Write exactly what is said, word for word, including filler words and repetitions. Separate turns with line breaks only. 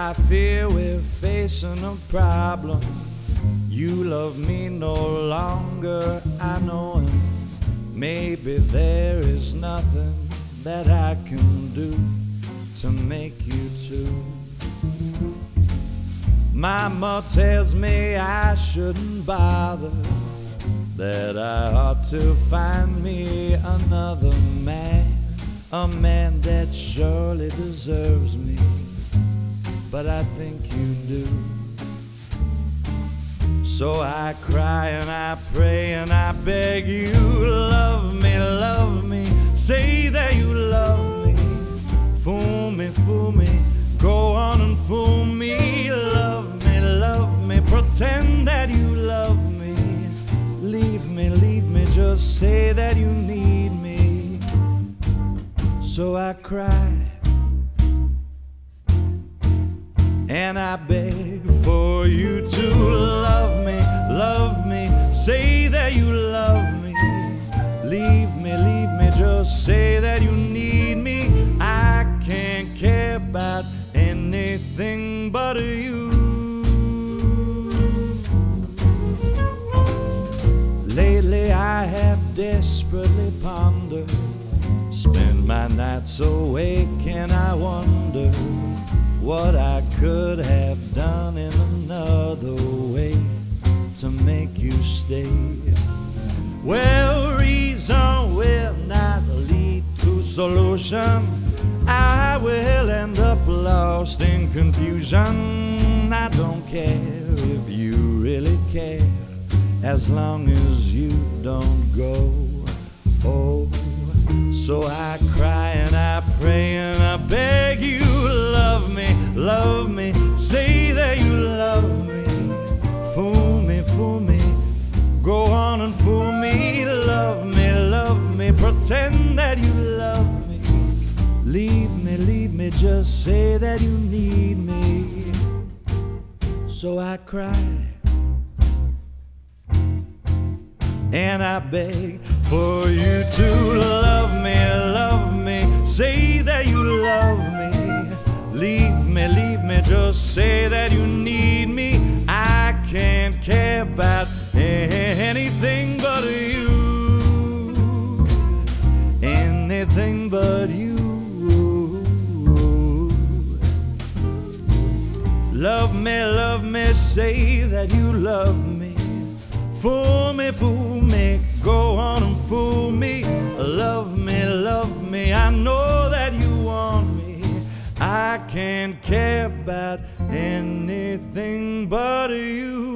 I fear we're facing a problem. You love me no longer, I know, and maybe there is nothing that I can do to make you two. Mama tells me I shouldn't bother, that I ought to find me another man, a man that surely deserves me, but I think you do. So I cry and I pray and I beg you, love me, love me, say that you love me. Fool me, fool me, go on and fool me. Love me, love me, pretend that you love me. Leave me, leave me, just say that you need me. So I cry and I beg for you to love me, love me, say that you love me. Leave me, leave me, just say that you need me. I can't care about anything but you. Lately I have desperately pondered, spend my nights awake and I wonder what I could have done in another way to make you stay. Well, reason will not lead to solution. I will end up lost in confusion. I don't care if you really care, as long as you don't go. Oh, so I cry and I pray and I beg you, love me, love me, say that you love me. Fool me, fool me, go on and fool me. Love me, love me, pretend that you love me. Leave me, leave me, just say that you need me. So I cry and I beg for you to love me, love me, say that you love me. Leave me, leave me, just say that you need me. I can't care about anything but you, anything but you. Love me, love me, say that you love me. Fool me, fool me, go on and fool me. Love me, love me, I know that you want me. I can't care about anything but you.